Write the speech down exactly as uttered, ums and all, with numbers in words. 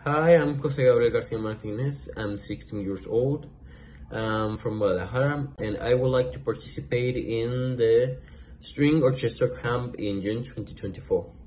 Hi, I'm Jose Gabriel Garcia Martinez. I'm sixteen years old. I'm from Guadalajara, and I would like to participate in the String Orchestra Camp in June twenty twenty-four.